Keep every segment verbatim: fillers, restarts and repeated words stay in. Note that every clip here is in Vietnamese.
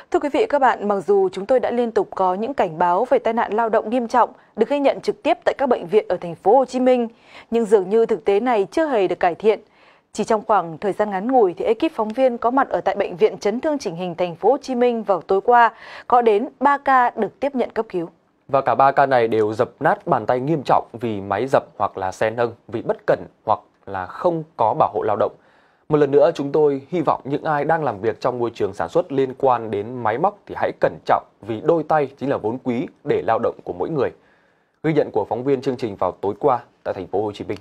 Thưa quý vị các bạn, mặc dù chúng tôi đã liên tục có những cảnh báo về tai nạn lao động nghiêm trọng được ghi nhận trực tiếp tại các bệnh viện ở thành phố Hồ Chí Minh, nhưng dường như thực tế này chưa hề được cải thiện. Chỉ trong khoảng thời gian ngắn ngủi thì ekip phóng viên có mặt ở tại bệnh viện chấn thương chỉnh hình thành phố Hồ Chí Minh vào tối qua có đến ba ca được tiếp nhận cấp cứu. Và cả ba ca này đều dập nát bàn tay nghiêm trọng vì máy dập hoặc là xe nâng, vì bất cẩn hoặc là không có bảo hộ lao động. Một lần nữa, chúng tôi hy vọng những ai đang làm việc trong môi trường sản xuất liên quan đến máy móc thì hãy cẩn trọng, vì đôi tay chính là vốn quý để lao động của mỗi người. Ghi nhận của phóng viên chương trình vào tối qua tại thành phố Hồ Chí Minh.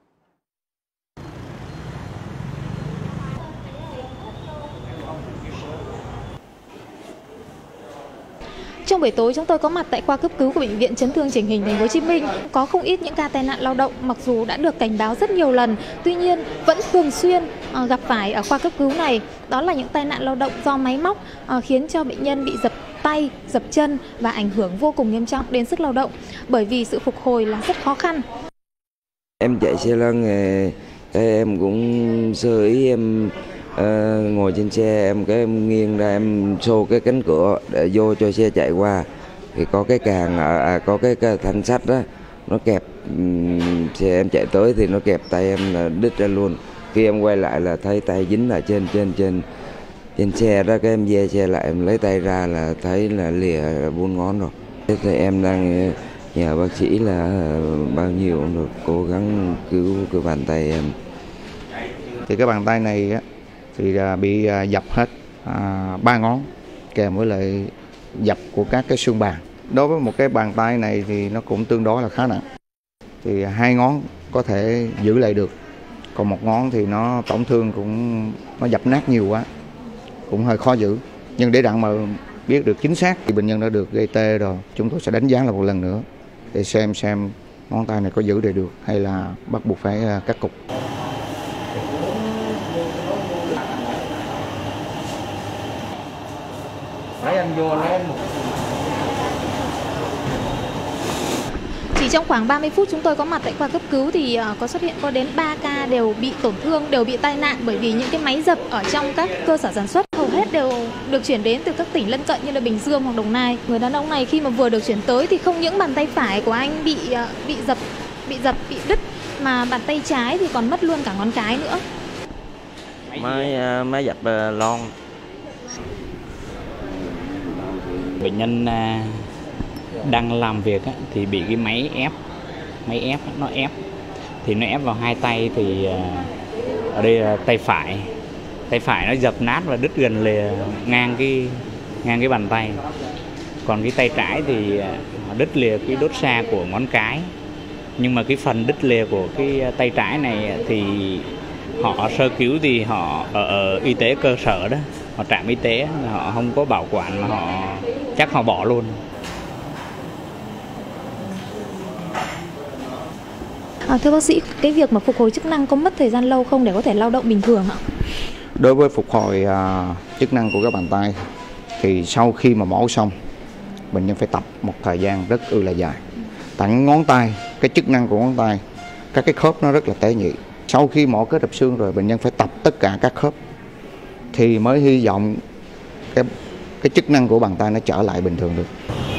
Trong buổi tối, chúng tôi có mặt tại khoa cấp cứu của bệnh viện chấn thương chỉnh hình thành phố Hồ Chí Minh. Có không ít những ca tai nạn lao động mặc dù đã được cảnh báo rất nhiều lần, tuy nhiên vẫn thường xuyên gặp phải ở khoa cấp cứu này. Đó là những tai nạn lao động do máy móc khiến cho bệnh nhân bị dập tay, dập chân và ảnh hưởng vô cùng nghiêm trọng đến sức lao động, bởi vì sự phục hồi là rất khó khăn. Em chạy xe lăn, em cũng sơ ý em Uh, ngồi trên xe, em cái em nghiêng ra em xô cái cánh cửa để vô cho xe chạy qua, thì có cái càng à, có cái, cái thanh sắt đó nó kẹp um, xe em chạy tới thì nó kẹp tay em là đứt ra luôn. Khi em quay lại là thấy tay dính ở trên trên trên trên xe đó, cái em ve xe lại em lấy tay ra là thấy là lìa bốn ngón rồi. Thế thì em đang nhờ bác sĩ là bao nhiêu cũng được cố gắng cứu cái bàn tay em. Thì cái bàn tay này á thì bị dập hết ba à, ngón kèm với lại dập của các cái xương bàn. Đối với một cái bàn tay này thì nó cũng tương đối là khá nặng. Thì hai ngón có thể giữ lại được, còn một ngón thì nó tổn thương cũng nó dập nát nhiều quá, cũng hơi khó giữ. Nhưng để đặng mà biết được chính xác thì bệnh nhân đã được gây tê rồi, chúng tôi sẽ đánh giá lại một lần nữa để xem xem ngón tay này có giữ lại được hay là bắt buộc phải cắt cụt. Chỉ trong khoảng ba mươi phút chúng tôi có mặt tại khoa cấp cứu thì có xuất hiện có đến ba ca đều bị tổn thương, đều bị tai nạn bởi vì những cái máy dập ở trong các cơ sở sản xuất hầu hết đều được chuyển đến từ các tỉnh lân cận như là Bình Dương hoặc Đồng Nai. Người đàn ông này khi mà vừa được chuyển tới thì không những bàn tay phải của anh bị bị dập, bị dập, bị đứt, mà bàn tay trái thì còn mất luôn cả ngón cái nữa. Máy máy dập lon. Bệnh nhân đang làm việc thì bị cái máy ép, máy ép nó ép, thì nó ép vào hai tay, thì ở đây là tay phải, tay phải nó dập nát và đứt gần lìa ngang cái ngang cái bàn tay, còn cái tay trái thì đứt lìa cái đốt xa của ngón cái. Nhưng mà cái phần đứt lìa của cái tay trái này thì họ sơ cứu thì họ ở, ở y tế cơ sở đó, họ trạm y tế họ không có bảo quản mà họ chắc họ bỏ luôn. À, thưa bác sĩ, cái việc mà phục hồi chức năng có mất thời gian lâu không để có thể lao động bình thường ạ? Đối với phục hồi à, chức năng của các bàn tay thì sau khi mà mổ xong, bệnh nhân phải tập một thời gian rất ư là dài. Tặng ngón tay, cái chức năng của ngón tay, các cái khớp nó rất là tế nhị. Sau khi mổ kết hợp xương rồi, bệnh nhân phải tập tất cả các khớp thì mới hy vọng cái cái chức năng của bàn tay nó trở lại bình thường được.